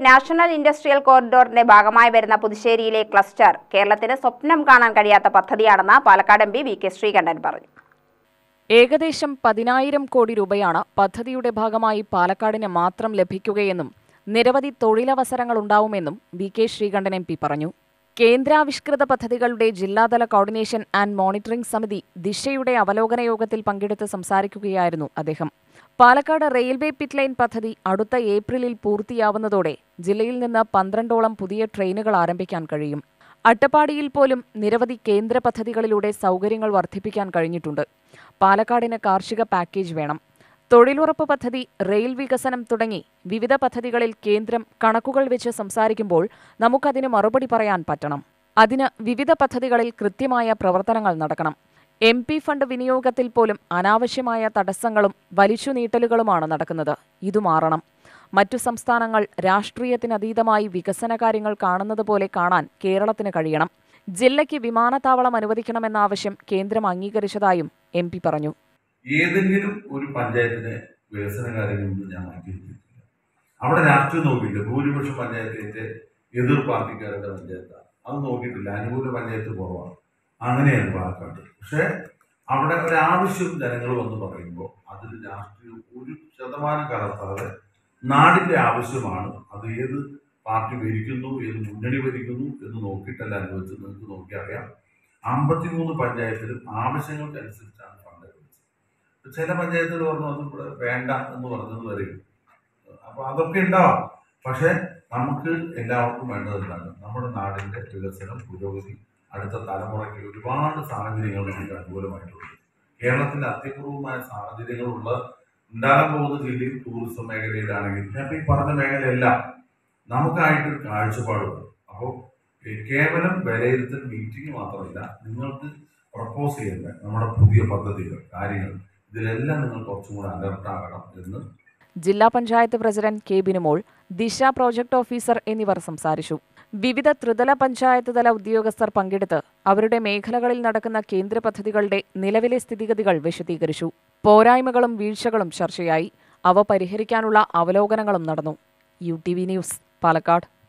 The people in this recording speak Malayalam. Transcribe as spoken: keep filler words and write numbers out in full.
നാഷണൽ ഇൻഡസ്ട്രിയൽ കോറിഡോറിന്റെ ഭാഗമായി വരുന്ന പുതുശ്ശേരിയിലെ ക്ലസ്റ്റർ കേരളത്തിന് സ്വപ്നം കാണാൻ കഴിയാത്ത പദ്ധതിയാണെന്ന് Palakkad M P V K Sreekandan പറഞ്ഞു. ഏകദേശം പതിനായിരം കോടി രൂപയാണ് പദ്ധതിയുടെ ഭാഗമായി പാലക്കാടിന് മാത്രം ലഭിക്കുകയെന്നും നിരവധി തൊഴിലവസരങ്ങൾ ഉണ്ടാവുമെന്നും V K Sreekandan M P പറഞ്ഞു. കേന്ദ്രാവിഷ്കൃത പദ്ധതികളുടെ ജില്ലാതല കോർഡിനേഷൻ ആൻഡ് മോണിറ്ററിംഗ് സമിതി ദിശയുടെ അവലോകന യോഗത്തിൽ പങ്കെടുത്ത് സംസാരിക്കുകയായിരുന്നു അദ്ദേഹം. പാലക്കാട് റെയിൽവേ പിറ്റ് ലൈൻ പദ്ധതി അടുത്ത ഏപ്രിലിൽ പൂർത്തിയാവുന്നതോടെ ജില്ലയിൽ നിന്ന് പന്ത്രണ്ടോളം പുതിയ ട്രെയിനുകൾ ആരംഭിക്കാൻ കഴിയും. അട്ടപ്പാടിയിൽ പോലും നിരവധി കേന്ദ്ര പദ്ധതികളിലൂടെ സൗകര്യങ്ങൾ വർദ്ധിപ്പിക്കാൻ കഴിഞ്ഞിട്ടുണ്ട്. പാലക്കാടിന് കാർഷിക പാക്കേജ് വേണം. തൊഴിലുറപ്പ് പദ്ധതി, റെയിൽ വികസനം തുടങ്ങി വിവിധ പദ്ധതികളിൽ കേന്ദ്രം കണക്കുകൾ വെച്ച് സംസാരിക്കുമ്പോൾ നമുക്കതിന് മറുപടി പറയാൻ പറ്റണം. അതിന് വിവിധ പദ്ധതികളിൽ കൃത്യമായ പ്രവർത്തനങ്ങൾ നടക്കണം. എം പി ഫണ്ട് വിനിയോഗത്തിൽ പോലും അനാവശ്യമായ തടസ്സങ്ങളും വലിച്ചുനീട്ടലുകളുമാണ് നടക്കുന്നത്. ഇതു മാറണം. മറ്റു സംസ്ഥാനങ്ങൾ രാഷ്ട്രീയത്തിനതീതമായി വികസന കാര്യങ്ങൾ കാണുന്നത് പോലെ കാണാൻ കേരളത്തിന് കഴിയണം. ജില്ലയ്ക്ക് വിമാനത്താവളം അനുവദിക്കണമെന്ന ആവശ്യം കേന്ദ്രം അംഗീകരിച്ചതായും എം പി പറഞ്ഞു. ഏതെങ്കിലും ഒരു പഞ്ചായത്തിനെ വികസന കാര്യങ്ങളൊന്നും ഞാൻ മാറ്റിയിരിക്കില്ല. അവിടെ രാഷ്ട്രീയം നോക്കിയില്ല. ഭൂരിപക്ഷം പഞ്ചായത്തിന്റെ എതിർ പാർട്ടിക്കാരുടെ പഞ്ചായത്താണ്. അത് നോക്കിയിട്ടില്ല. അനുകൂല പഞ്ചായത്ത് കുറവാണ്. അങ്ങനെയാണ് പാലക്കാട്. പക്ഷെ അവിടെ ഒരാവശ്യം ജനങ്ങൾ വന്ന് പറയുമ്പോൾ അതിൽ രാഷ്ട്രീയം ഒരു ശതമാനം കലർത്താതെ നാടിന്റെ ആവശ്യമാണ്. അത് ഏത് പാർട്ടി ഭരിക്കുന്നു, ഏത് മുന്നണി ഭരിക്കുന്നു എന്ന് നോക്കിയിട്ടല്ല അനുവദിച്ചത്. നിങ്ങൾക്ക് നോക്കി അറിയാം. അമ്പത്തിമൂന്ന് പഞ്ചായത്തിലും ആവശ്യങ്ങൾക്കനുസരിച്ചാണ് ഫണ്ട് അനുവദിച്ചത്. ചില പഞ്ചായത്തുകൾ പറഞ്ഞു അത് ഇവിടെ വേണ്ട എന്ന് പറഞ്ഞത് വരെയും. അപ്പൊ അതൊക്കെ ഉണ്ടാവാം. പക്ഷെ നമുക്ക് എല്ലാവർക്കും വേണ്ടത് എന്താണ്? നമ്മുടെ നാടിന്റെ വികസനം, പുരോഗതി, അടുത്ത തലമുറയ്ക്ക് ഒരുപാട് സാഹചര്യങ്ങൾ നമുക്ക് അനുകൂലമായിട്ടുണ്ട്. കേരളത്തിൽ അത്യപൂർവമായ സാഹചര്യങ്ങളുള്ള ഉണ്ടാകാൻ പോകുന്ന ജില്ലയിൽ ടൂറിസം മേഖലയിലാണെങ്കിൽ ഞാൻ ഈ പറഞ്ഞ മേഖലയെല്ലാം നമുക്കായിട്ടൊരു കാഴ്ചപ്പാടുണ്ട്. അപ്പോൾ കേവലം വിലയിരുത്തൽ മീറ്റിംഗ് മാത്രമല്ല, നിങ്ങൾക്ക് പ്രപ്പോസ് ചെയ്യുന്ന നമ്മുടെ പുതിയ പദ്ധതികൾ, കാര്യങ്ങൾ, ഇതിലെല്ലാം നിങ്ങൾ കുറച്ചും കൂടെ അലർട്ടാകണം എന്ന് ജില്ലാ പഞ്ചായത്ത് പ്രസിഡന്റ് കെ ബിനുമോൾ, ദിശ പ്രോജക്ട് ഓഫീസർ എന്നിവർ സംസാരിച്ചു. വിവിധ ത്രിതല പഞ്ചായത്ത് തല ഉദ്യോഗസ്ഥർ പങ്കെടുത്ത് അവരുടെ മേഖലകളിൽ നടക്കുന്ന കേന്ദ്ര പദ്ധതികളുടെ നിലവിലെ സ്ഥിതിഗതികൾ വിശദീകരിച്ചു. പോരായ്മകളും വീഴ്ചകളും ചർച്ചയായി. അവ പരിഹരിക്കാനുള്ള അവലോകനങ്ങളും നടന്നു. U T V News, Palakkad.